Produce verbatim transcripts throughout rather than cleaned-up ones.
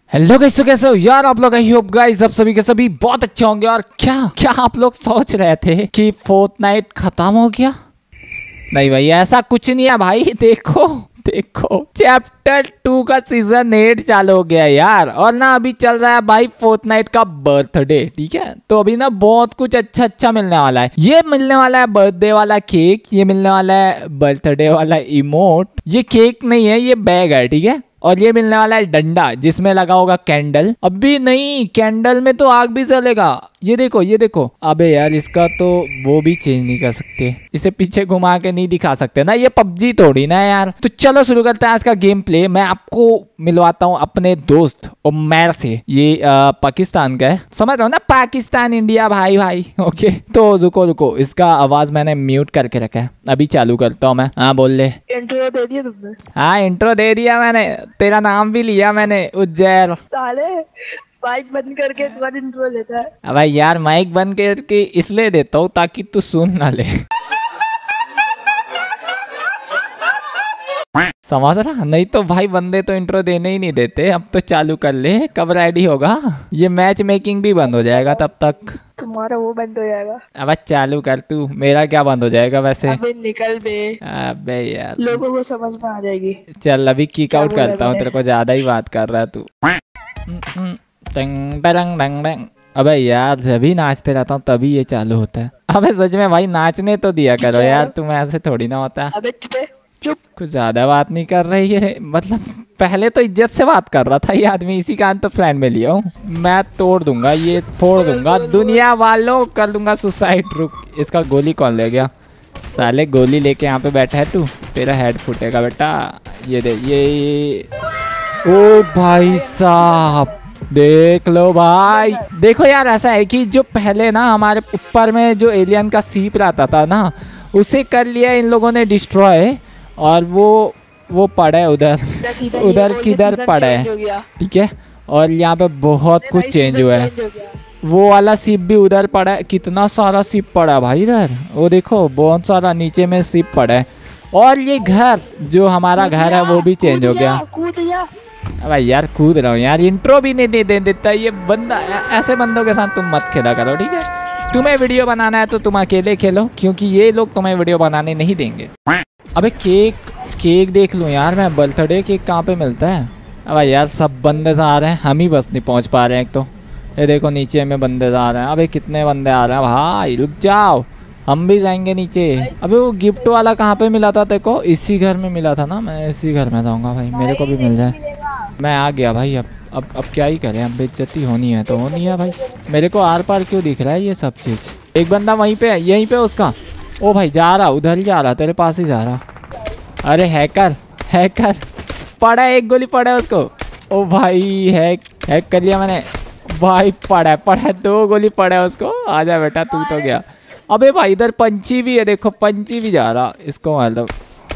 Hello guys, तो कैसे हो यार आप लोग। आई होप गाइस आप सभी के सभी बहुत अच्छे होंगे। और क्या क्या आप लोग सोच रहे थे कि फोर्टनाइट खत्म हो गया? नहीं भाई, ऐसा कुछ नहीं है भाई। देखो देखो चैप्टर टू का सीजन एट चालू हो गया यार। और ना अभी चल रहा है भाई फोर्टनाइट का बर्थडे, ठीक है। तो अभी ना बहुत कुछ अच्छा अच्छा मिलने वाला है। ये मिलने वाला है बर्थडे वाला केक, ये मिलने वाला है बर्थडे वाला इमोट। ये केक नहीं है, ये बैग है, ठीक है। और ये मिलने वाला है डंडा जिसमें लगा होगा कैंडल। अभी नहीं, कैंडल में तो आग भी जलेगा। ये देखो ये देखो। अबे यार इसका तो वो भी चेंज नहीं कर सकते, इसे पीछे घुमा के नहीं दिखा सकते ना। ये पबजी थोड़ी ना यार। तो चलो शुरू करते हैं आज का गेम प्ले। मैं आपको मिलवाता हूँ अपने दोस्त उमर से। ये आ, पाकिस्तान का है, समझ रहे हो ना, पाकिस्तान इंडिया भाई भाई। ओके तो रुको रुको, इसका आवाज मैंने म्यूट करके रखा है, अभी चालू करता हूँ मैं। हाँ बोल ले। इंट्रो दे दिया तुमने? हाँ इंट्रो दे दिया मैंने, तेरा नाम भी लिया मैंने, उज्जैर। साले माइक बंद करके एक बार इंट्रो लेता है। अब यार माइक बंद करके इसलिए देता हूँ ताकि तू सुन ना ले। समझ रहा? नहीं तो भाई बंदे तो इंट्रो देने ही नहीं देते। अब तो चालू कर ले, कब रेडी होगा? ये मैच मेकिंग भी बंद हो जाएगा तब तक। तुम्हारा वो बंद हो जाएगा। अब चालू कर तू, मेरा क्या बंद हो जाएगा वैसे? अबे निकल बे। अबे यार लोगों को समझ में आ जाएगी। चल अभी किक आउट करता हूँ, तेरे को ज्यादा ही बात कर रहा है तू। टंग टंग टंग टंग। अबे यार जब भी नाचते रहता हूँ तभी ये चालू होता है। अबे सच में भाई नाचने तो दिया करो यार, तुम ऐसे थोड़ी ना होता है। अबे चुप चुप। कुछ ज्यादा बात नहीं कर रही है, मतलब पहले तो इज्जत से बात कर रहा था ये आदमी। इसी कारण तो फ्रेंड में लिया हूँ। मैं तोड़ दूंगा, ये फोड़ दूंगा, दुनिया वालों कर दूंगा सुसाइड। रुक, इसका गोली कौन ले गया? साले गोली लेके यहाँ पे बैठा है तू, तेरा हेड फूटेगा बेटा। ये दे ये, ये। ओ भाई साहब देख लो भाई। देखो यार ऐसा है कि जो पहले ना हमारे ऊपर में जो एलियन का सीप रहता था ना, उसे कर लिया इन लोगों ने डिस्ट्रॉय। और वो वो पड़ा है उधर उधर किधर पड़ा है, ठीक है। और यहाँ पे बहुत कुछ चेंज हुआ है। वो वाला सिप भी उधर पड़ा है। कितना सारा सिप पड़ा है भाई इधर, वो देखो बहुत सारा नीचे में सिप पड़ा है। और ये घर जो हमारा घर है वो भी चेंज हो गया। अरे यार कूद रहा हूँ यार, इंट्रो भी नहीं दे दे देता ये बंदा। ऐसे बंदों के साथ तुम मत खेला करो, ठीक है। तुम्हें वीडियो बनाना है तो तुम अकेले खेलो, क्योंकि ये लोग तुम्हें वीडियो बनाने नहीं देंगे। अबे केक केक देख लूँ यार मैं, बर्थडे केक कहाँ पे मिलता है? अब यार सब बंदे आ रहे हैं, हम ही बस नहीं पहुँच पा रहे हैं। एक तो ये देखो नीचे में बंदे आ रहे हैं। अबे कितने बंदे आ रहे हैं भाई, रुक जाओ हम भी जाएंगे नीचे। अबे वो गिफ्ट वाला कहाँ पे मिला था देखो? इसी घर में मिला था ना, मैं इसी घर में जाऊँगा भाई, मेरे को भी मिल जाए। मैं आ गया भाई। अब अब अब क्या ही करें, अब बेइज्जती होनी है तो होनी है भाई। मेरे को आर पार क्यों दिख रहा है ये सब चीज़? एक बंदा वहीं पे है, यहीं पे उसका। ओ भाई जा रहा, उधर ही जा रहा, तेरे पास ही जा रहा। अरे हैकर हैकर पड़ा है, एक गोली पड़ा है उसको। ओ भाई हैक हैक कर लिया मैंने भाई। पड़ा है पड़ा है, दो गोली पड़ा है उसको। आजा बेटा तू तो गया। अबे भाई इधर पंची भी है, देखो पंची भी जा रहा, इसको मार दो।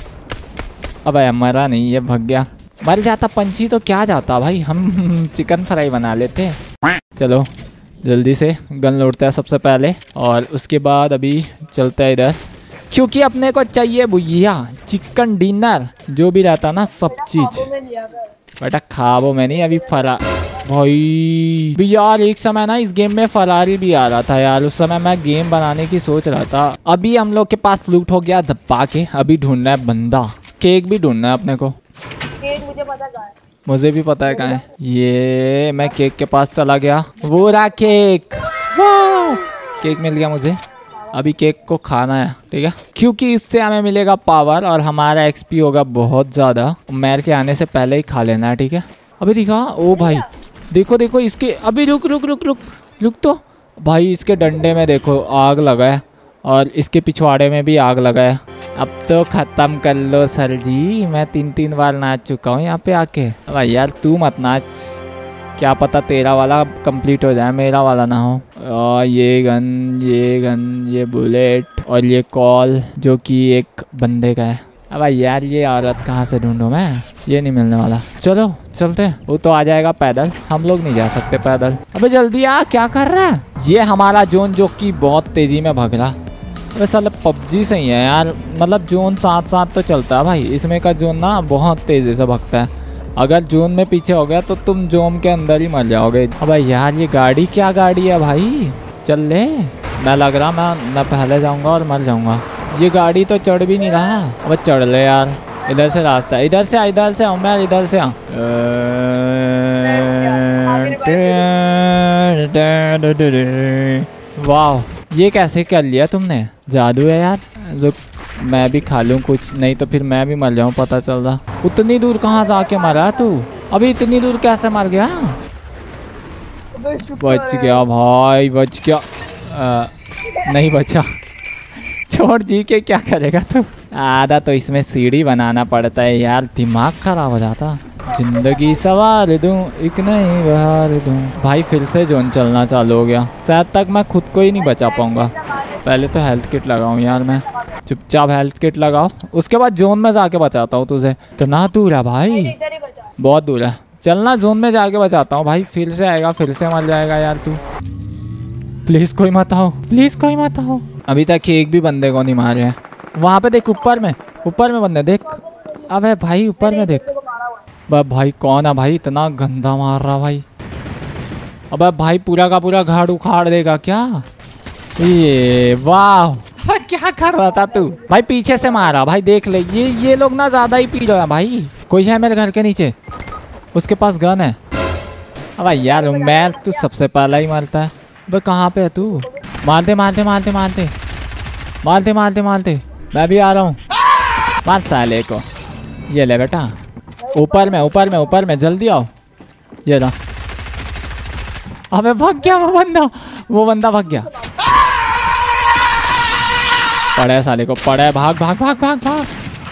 अबे मरा नहीं, ये भाग गया। मर जाता पंची तो क्या जाता भाई, हम चिकन फ्राई बना लेते। चलो जल्दी से गन लौटता है सबसे पहले, और उसके बाद अभी चलता है इधर, क्योंकि अपने को चाहिए भुजिया चिकन डिनर जो भी रहता ना सब चीज। बेटा खाबो में नहीं, अभी फरा भाई भी यार। एक समय ना इस गेम में फरारी भी आ रहा था यार, उस समय मैं गेम बनाने की सोच रहा था। अभी हम लोग के पास लूट हो गया दबा के, अभी ढूंढना है बंदा। केक भी ढूंढना है अपने को। केक मुझे पता कहाँ है। मुझे भी पता है कहाँ है। ये मैं केक के पास चला गया, वो रहा केक। वाह केक मिल गया मुझे। अभी केक को खाना है, ठीक है, क्योंकि इससे हमें मिलेगा पावर और हमारा एक्सपी होगा बहुत ज़्यादा। मैर के आने से पहले ही खा लेना है, ठीक है। अभी दिखा, ओ भाई देखो देखो इसके। अभी रुक रुक रुक रुक रुक तो भाई, इसके डंडे में देखो आग लगा है, और इसके पिछवाड़े में भी आग लगा है। अब तो ख़त्म कर लो सर जी, मैं तीन तीन बार नाच चुका हूँ यहाँ पे आके। भाई यार तू मत नाच, क्या पता तेरा वाला कंप्लीट हो जाए, मेरा वाला ना हो। और ये गन ये गन ये बुलेट और ये कॉल जो कि एक बंदे का है। अब यार ये औरत कहाँ से ढूंढूं मैं, ये नहीं मिलने वाला। चलो चलते, वो तो आ जाएगा पैदल, हम लोग नहीं जा सकते पैदल। अबे जल्दी आ, क्या कर रहा है? ये हमारा जोन जो कि बहुत तेज़ी में भाग रहा। अबे साले पबजी से ही है यार, मतलब जोन साथ साथ तो चलता है भाई, इसमें का जोन ना बहुत तेज़ी से भागता है। अगर जोन में पीछे हो गया तो तुम जोन के अंदर ही मर जाओगे। अबे यार ये गाड़ी क्या गाड़ी है भाई, चल ले। मैं लग रहा मैं मैं पहले जाऊंगा और मर जाऊंगा। ये गाड़ी तो चढ़ भी नहीं रहा। अब चढ़ ले यार, इधर से रास्ता, इधर से इधर से आऊँ मैं, इधर से आऊँ। वाह ये कैसे कर लिया तुमने, जादू है यार। रुक मैं भी खा लूँ कुछ, नहीं तो फिर मैं भी मर जाऊँ पता चल रहा। उतनी दूर कहाँ जाके मरा तू, अभी इतनी दूर कैसे मर गया। बच गया भाई, बच गया। आ, नहीं बचा। छोड़ जी के क्या करेगा तू। आधा तो इसमें सीढ़ी बनाना पड़ता है यार, दिमाग खराब हो जाता। जिंदगी सवार दूं एक नई बहार दूं। भाई फिर से जोन चलना चालू हो गया, शायद तक मैं खुद को ही नहीं बचा पाऊंगा। पहले तो हेल्थ किट लगाऊं यार मैं, चुपचाप हेल्थ किट लगाओ, उसके बाद जोन में जाके बचाता हूँ तुझे। इतना दूर है भाई, बहुत दूर है। चलना जोन में जाके बचाता हूँ भाई, फिर से आएगा फिर से मर जाएगा यार तू। प्लीज कोई मत आओ, प्लीज कोई मत आओ। अभी तक एक भी बंदे को नहीं मारे हैं। वहाँ पे देख, ऊपर में ऊपर में बंदे देख। अबे भाई ऊपर में देख। बस भाई कौन है भाई, इतना गंदा मार रहा भाई। अबे भाई पूरा का पूरा घाड़ उखाड़ देगा क्या ये। वाह क्या कर रहा था तू भाई, पीछे से मारा भाई, देख ले। ये ये लोग ना ज्यादा ही पी रहे हैं भाई। कोई है मेरे घर के नीचे, उसके पास गन है। अब यार मैं तू सबसे पहला ही मारता है। भाई कहाँ पे है तू, मारते मारते मारते मारते मारते मारते मारते मैं भी आ रहा हूँ। मार साले को, ये ले बेटा। ऊपर में ऊपर में ऊपर में जल्दी आओ। ये ना, अबे भाग गया वो बंदा, वो बंदा भाग गया। पड़े साले को, पड़े, भाग भाग भाग भाग भाग।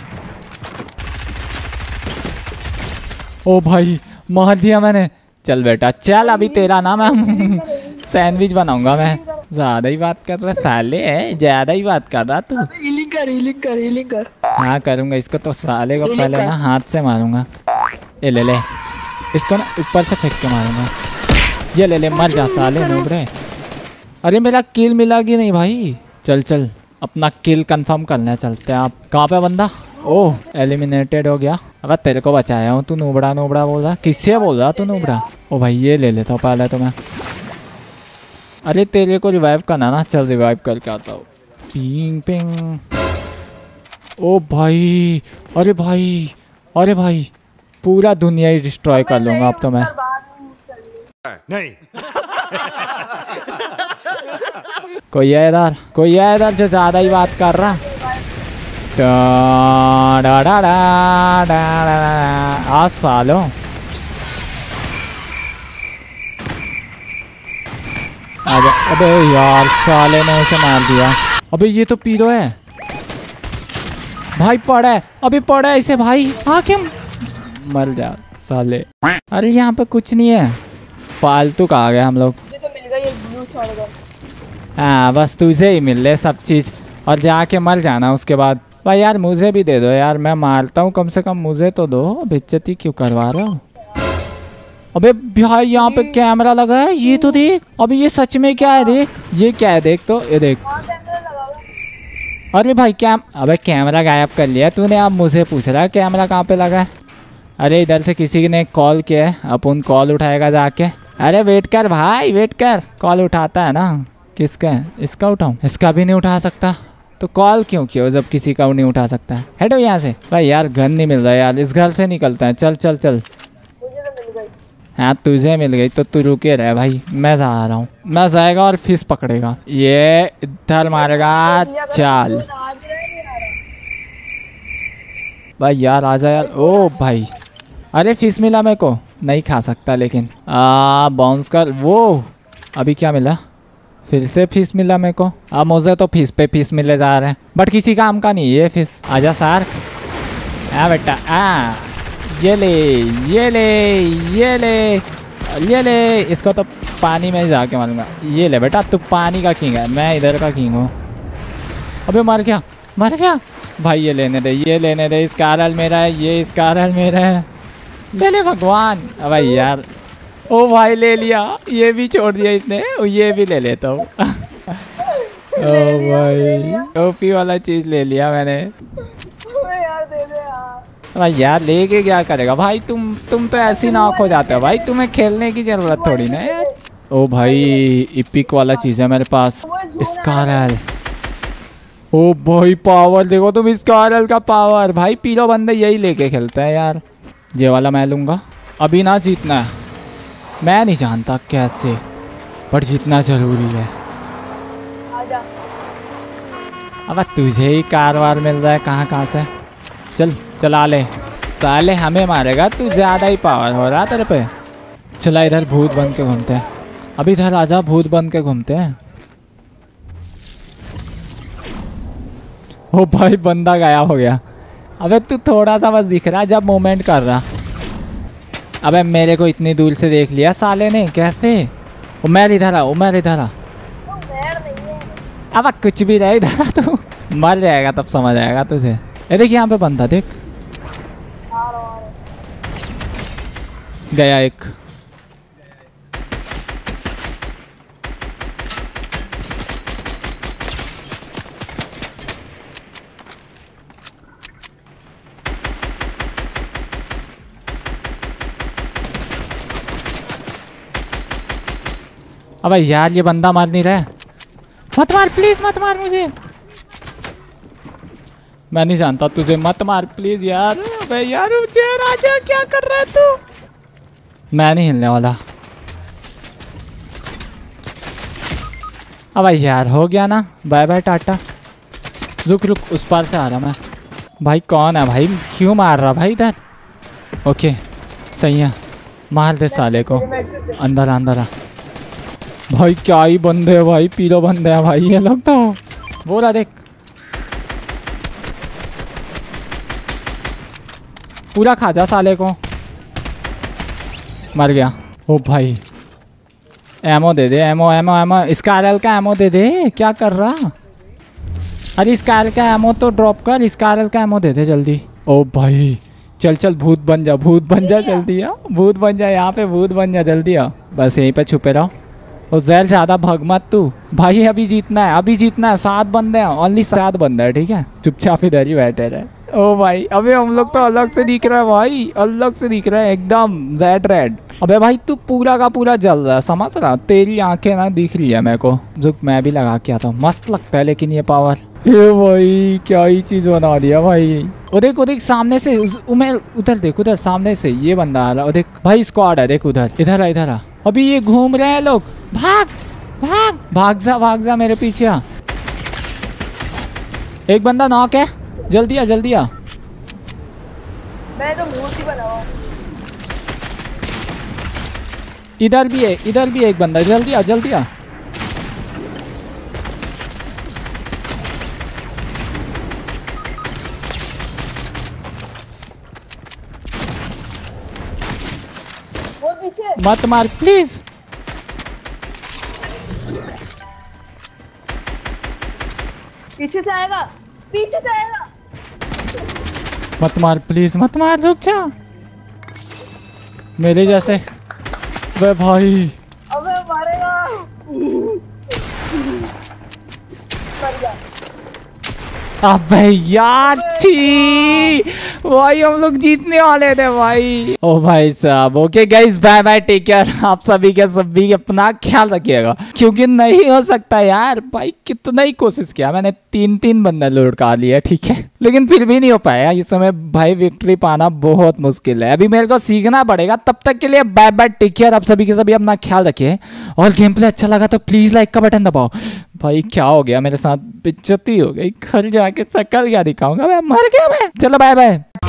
ओ भाई मार दिया मैंने। चल बेटा चल, अभी तेरा ना मैं सैंडविच बनाऊंगा मैं। ज्यादा ही बात कर रहा साले है, ज्यादा ही बात कर रहा तू। हीलिंग कर हीलिंग कर हीलिंग कर। हाँ करूंगा, इसको तो साले को पहले ना हाथ से मारूंगा। ये ले ले, इसको ना ऊपर से फेंक के मारूंगा। ये ले ले, मर जा साले नूबरे। अरे मेरा किल मिला कि नहीं भाई। चल चल अपना किल कंफर्म करने चलते हैं। आप कहाँ पे बंदा, ओह एलिमिनेटेड हो गया। अब तेरे को बचाया हूँ, तू नूबड़ा नूबड़ा बोल रहा, किससे बोल रहा तू नूबड़ा। ओ भाई ये ले लेता हूँ पहले तो मैं। अरे तेरे को रिवाइव करना ना, चल रिवाइव करके आता हूँ। Ping ping. ओ भाई, अरे भाई अरे भाई पूरा दुनिया ही डिस्ट्रॉय कर लूँगा अब तो मैं। नहीं कोई है इधर, कोई है इधर जो ज्यादा ही बात कर रहा। डा डा डा डा आज सालों आजा। अबे यार साले ने उसे मार दिया। अबे ये तो पीरो है भाई, पड़ा है अभी, पड़ा है इसे भाई। हाँ क्यों मर जा साले। अरे यहाँ पे कुछ नहीं है, फालतू का आ गए हम लोग। मुझे तो मिल गया ये ब्लू शॉटगन। हाँ बस तुझे ही मिल रहे सब चीज़, और जाके मर जाना उसके बाद। भाई यार मुझे भी दे दो यार, मैं मारता हूँ, कम से कम मुझे तो दो। बेइज्जती क्यों करवा रहे हो। अबे भाई यहाँ पे कैमरा लगा है, ये तो देख। अबे ये सच में क्या है देख, ये क्या है देख तो, ये देख। अरे भाई कैम अबे कैमरा गायब कर लिया तूने, अब मुझे पूछ रहा है कैमरा कहाँ पे लगा है। अरे इधर से किसी ने कॉल किया है, अपन कॉल उठाएगा जाके। अरे वेट कर भाई वेट कर, कॉल उठाता है ना। किसका है, इसका उठाऊं, इसका भी नहीं उठा सकता तो कॉल क्यों किया जब किसी का नहीं उठा सकता है। हेडो यहाँ से भाई, यार गन नहीं मिल रहा यार, इस घर से निकलता है। चल चल चल। मुझे तो मिल गई। हाँ तुझे मिल गई तो तू रुके रहे भाई, मैं जा रहा हूँ। मैं जाएगा और फिश पकड़ेगा, ये इधर मारेगा। चल भाई यार आजा यार। ओ भाई अरे फिश मिला मेरे को, नहीं खा सकता लेकिन। आ बाउंस कर। वो अभी क्या मिला, फिर से फिश मिला मेरे को। अब मुझे तो फिश पे फिश मिले जा रहे हैं, बट किसी काम का नहीं ये फिश। आजा सार्क, आ बेटा आ। ये ले ये ले ये ले ये ले, इसको तो पानी में जाके मारूंगा। ये ले बेटा, तू पानी का किंग है, मैं इधर का किंग हूँ। अबे मर गया मर गया भाई। ये लेने दे ये लेने दे, इसका हल मेरा है, ये इसका हल मेरा है। ले ले भगवान। अब यार ओ भाई ले लिया, ये भी छोड़ दिया इसने, ये भी ले लेता हूँ। ओ भाई ओपी वाला चीज ले लिया मैंने। यार दे दे यार। भाई यार लेके क्या करेगा भाई, तुम तुम तो ऐसी नॉक हो जाते हो भाई, तुम्हें खेलने की जरूरत थोड़ी ना यार। ओ भाई इपिक वाला चीज है मेरे पास, स्कारल। ओ भाई पावर देखो तुम, स्कारल का पावर भाई, पीलो बंदे यही लेके खेलते हैं यार। ये वाला मैं लूँगा। अभी ना जीतना है, मैं नहीं जानता कैसे, पर जीतना जरूरी है। अब तुझे ही कारवार मिल रहा है कहाँ कहाँ से। चल चला ले, साले हमें मारेगा, तू ज़्यादा ही पावर हो रहा तेरे पे। चला इधर भूत बन के घूमते हैं, अभी इधर आजा, भूत बन के घूमते हैं। ओ भाई बंदा गायब हो गया। अबे तू थोड़ा सा बस दिख रहा जब मूवमेंट कर रहा। अबे मेरे को इतनी दूर से देख लिया साले ने, कैसे? उमर इधर आ, उमर इधर आ। अब कुछ भी रहे इधर, तू मर जाएगा तब समझ आएगा तुझे। ये देख यहाँ पे बंदा देख, गया एक। अबे यार ये बंदा मार नहीं रहा है, मत मार प्लीज, मत मार मुझे, मैं नहीं जानता तुझे, मत मार प्लीज यार। अबे यार मुझे राजा क्या कर रहा है तू, मैं नहीं हिलने वाला। अबे यार हो गया ना, बाय बाय टाटा। रुक रुक उस पार से आ रहा मैं। भाई कौन है भाई, क्यों मार रहा भाई इधर? ओके सही है, मार दे साले को। अंदर अंदर आ भाई, क्या ही बंदे है भाई, पीलो बंदे हैं भाई ये लोग तो। बोला देख पूरा खा जा साले को, मर गया। ओ भाई एमो दे दे, एमो एमो एमो, स्कारल का एमो दे दे, क्या कर रहा? अरे स्कारल का एमो तो ड्रॉप कर, स्कारल का एमो दे दे जल्दी। ओ भाई चल चल भूत बन जा, भूत बन जा जल्दी आ, भूत बन जा, यहाँ पे भूत बन जा जल्दी आ। बस यहीं पे छुपे रहो और जहर ज़्यादा भग मत तू भाई, अभी जीतना है, अभी जीतना है। सात बंदे हैं, ओनली सात बंदे हैं, ठीक है? चुपचाप इधर ही बैठे रहे। ओ भाई अबे हम लोग तो अलग से दिख रहा है भाई, अलग से दिख रहा है एकदम जेड रेड। अबे भाई तू पूरा का पूरा जल रहा है, समझ रहा? तेरी आंखें ना दिख रही है मेरे को। जो मैं भी लगा के आता हूँ, मस्त लगता है लेकिन ये पावर। ये भाई क्या ही चीज बना दिया भाई। ओ देख, ओ देख सामने से उमेर, उधर देख, उधर सामने से ये बंदा आ रहा है। देख भाई स्क्वाड है, देख उधर, इधर आ इधर आ। अभी ये घूम रहे हैं लोग, भाग भाग भाग जा, भाग जा मेरे पीछे आ। एक बंदा नॉक है, जल्दी आ जल्दी आ। मैं तो मूर्ति बना हुआ। इधर भी है, इधर भी है एक बंदा, जल्दी आ जल्दी आ। वो पीछे मत मार प्लीज। पीछे से आएगा, पीछे से आएगा। मत मार प्लीज, मत मार, रुक जा मेरे जैसे। वे भाई अबे मारेगा, मर गया। अबे यार छी भाई, हम लोग जीतने वाले थे भाई। ओ भाई साहब, okay guys bye bye, take care. आप सभी के सभी अपना ख्याल रखिएगा, क्योंकि नहीं हो सकता यार भाई, कितना ही कोशिश किया मैंने, तीन तीन बंदे लुढ़का लिए, ठीक है, लेकिन फिर भी नहीं हो पाया। इस समय भाई विक्ट्री पाना बहुत मुश्किल है, अभी मेरे को सीखना पड़ेगा। तब तक के लिए बाय बाय, टेक केयर। आप सभी के सभी अपना ख्याल रखिए, और गेम प्ले अच्छा लगा तो प्लीज लाइक का बटन दबाओ। भाई क्या हो गया मेरे साथ, बेइज्जती हो गई, घर जाके शक्ल क्या दिखाऊंगा मैं, मर गया मैं। चलो बाय बाय।